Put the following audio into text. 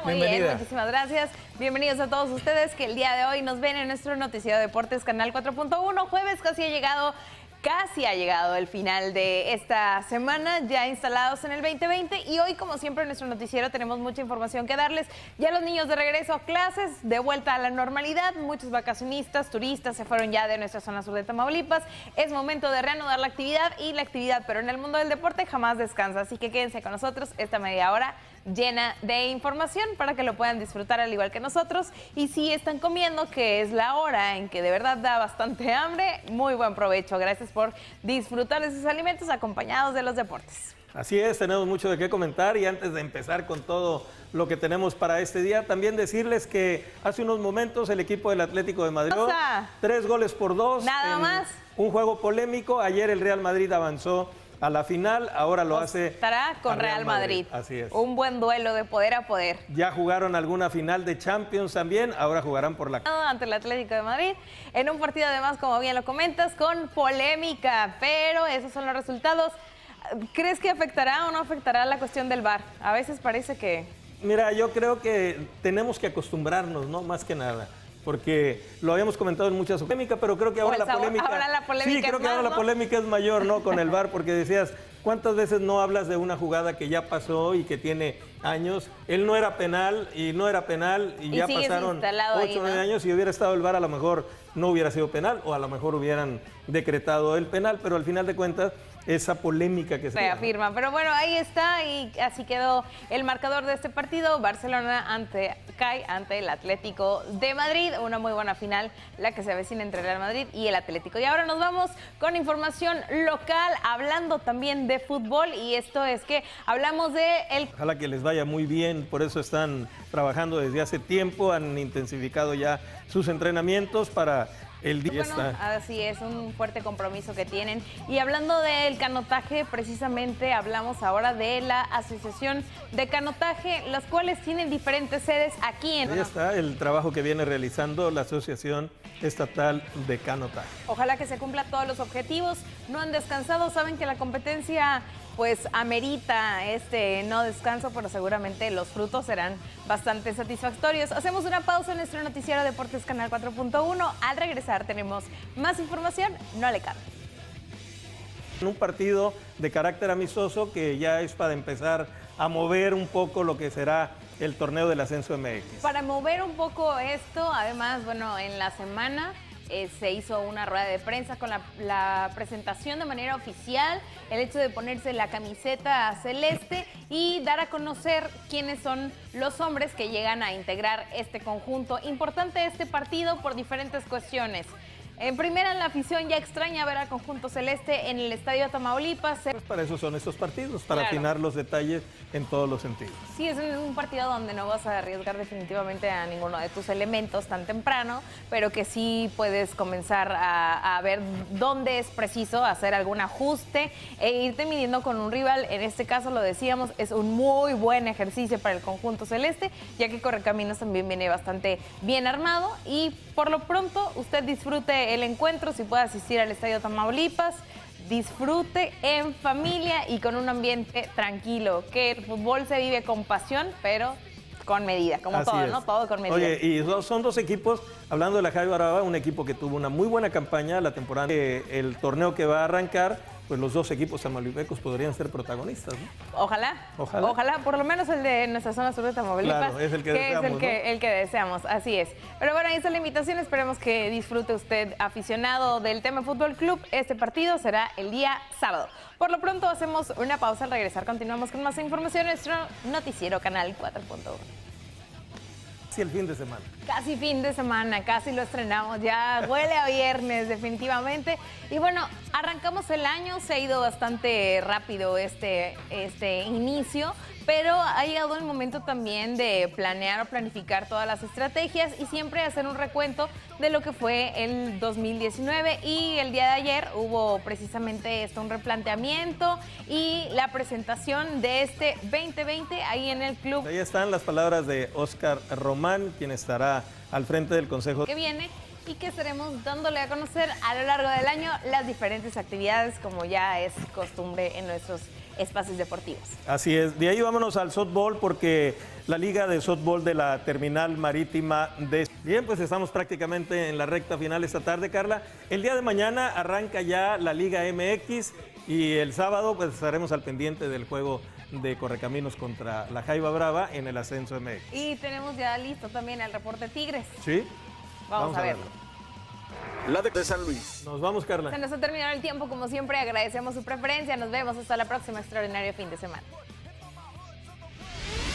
Muy bien, muchísimas gracias. Bienvenidos a todos ustedes que el día de hoy nos ven en nuestro noticiero de deportes Canal 4.1. Jueves casi ha llegado el final de esta semana, ya instalados en el 2020, y hoy, como siempre, en nuestro noticiero tenemos mucha información que darles. Ya los niños de regreso a clases, de vuelta a la normalidad, muchos vacacionistas, turistas se fueron ya de nuestra zona sur de Tamaulipas. Es momento de reanudar la actividad, pero en el mundo del deporte jamás descansa, así que quédense con nosotros esta media hora llena de información para que lo puedan disfrutar al igual que nosotros. Y si están comiendo, que es la hora en que de verdad da bastante hambre, muy buen provecho. Gracias por disfrutar de sus alimentos acompañados de los deportes. Así es, tenemos mucho de qué comentar, y antes de empezar con todo lo que tenemos para este día, también decirles que hace unos momentos el equipo del Atlético de Madrid, 3-2 nada más. Un juego polémico. Ayer el Real Madrid avanzó a la final, ahora lo hace. Estará con Real Madrid. Así es. Un buen duelo de poder a poder. Ya jugaron alguna final de Champions también, ahora jugarán por la ante el Atlético de Madrid, en un partido además, como bien lo comentas, con polémica, pero esos son los resultados. ¿Crees que afectará o no afectará la cuestión del VAR? A veces parece que... Mira, yo creo que tenemos que acostumbrarnos, ¿no? Más que nada. Porque lo habíamos comentado en muchas polémicas, pero creo que ahora la polémica... Sí, creo que ahora la polémica es mayor, ¿no? Con el VAR, porque decías, ¿cuántas veces no hablas de una jugada que ya pasó y que tiene años? Él no era penal y no era penal y ya pasaron 8 o 9 años. Si hubiera estado el VAR, a lo mejor no hubiera sido penal, o a lo mejor hubieran decretado el penal, pero al final de cuentas esa polémica que se reafirma. Pero bueno, ahí está, y así quedó el marcador de este partido. Barcelona cae ante el Atlético de Madrid. Una muy buena final la que se avecina entre el Real Madrid y el Atlético. Y ahora nos vamos con información local, hablando también de fútbol, y esto es que hablamos de el... Ojalá que les vaya muy bien, por eso están trabajando desde hace tiempo, han intensificado ya sus entrenamientos para... El día así es, un fuerte compromiso que tienen. Y hablando del canotaje, precisamente hablamos ahora de la Asociación de Canotaje, las cuales tienen diferentes sedes aquí en... Ahí está el trabajo que viene realizando la Asociación Estatal de Canotaje. Ojalá que se cumplan todos los objetivos, no han descansado, saben que la competencia pues amerita no descanso, pero seguramente los frutos serán bastante satisfactorios. Hacemos una pausa en nuestro noticiero Deportes Canal 4.1. Al regresar tenemos más información, no le cambie. Un partido de carácter amistoso que ya es para empezar a mover un poco lo que será el torneo del Ascenso MX. Para mover un poco esto, además, bueno, en la semana se hizo una rueda de prensa con la presentación de manera oficial, el hecho de ponerse la camiseta celeste y dar a conocer quiénes son los hombres que llegan a integrar este conjunto. Importante este partido por diferentes cuestiones. En primera, la afición ya extraña ver al conjunto celeste en el Estadio Tamaulipas. Pues para eso son estos partidos, para afinar los detalles en todos los sentidos. Sí, es un partido donde no vas a arriesgar definitivamente a ninguno de tus elementos tan temprano, pero que sí puedes comenzar a ver dónde es preciso hacer algún ajuste e irte midiendo con un rival. En este caso, lo decíamos, es un muy buen ejercicio para el conjunto celeste, ya que Correcaminos también viene bastante bien armado, y por lo pronto usted disfrute el encuentro, si puede asistir al Estadio Tamaulipas, disfrute en familia y con un ambiente tranquilo, que el fútbol se vive con pasión, pero con medida, como así todo, es, ¿no? Todo con medida. Oye, y son dos equipos, hablando de la Javi Baraba, un equipo que tuvo una muy buena campaña la temporada, el torneo que va a arrancar, pues los dos equipos tamaulipecos podrían ser protagonistas, ¿no? Ojalá, por lo menos el de nuestra zona sur de Tamaulipas, claro, es el que deseamos, el que deseamos, así es. Pero bueno, ahí está la invitación, esperemos que disfrute usted, aficionado del Tema Fútbol Club. Este partido será el día sábado. Por lo pronto hacemos una pausa, al regresar continuamos con más información en nuestro noticiero Canal 4.1. El fin de semana. Casi fin de semana, casi lo estrenamos, ya huele a viernes definitivamente. Y bueno, arrancamos el año, se ha ido bastante rápido este inicio, pero ha llegado el momento también de planear o planificar todas las estrategias y siempre hacer un recuento de lo que fue el 2019, y el día de ayer hubo precisamente un replanteamiento y la presentación de este 2020 ahí en el club. Ahí están las palabras de Óscar Román, quien estará al frente del consejo que viene y que estaremos dándole a conocer a lo largo del año las diferentes actividades, como ya es costumbre en nuestros espacios deportivos. Así es, de ahí vámonos al softball porque la Liga de Softball de la Terminal Marítima de... Bien, pues estamos prácticamente en la recta final esta tarde, Carla. El día de mañana arranca ya la Liga MX y el sábado pues estaremos al pendiente del juego de Correcaminos contra la Jaiba Brava en el Ascenso MX. Y tenemos ya listo también el reporte Tigres. ¿Sí? Vamos a verlo. La de San Luis. Nos vamos, Carla. Se nos ha terminado el tiempo, como siempre, agradecemos su preferencia. Nos vemos hasta la próxima extraordinario fin de semana.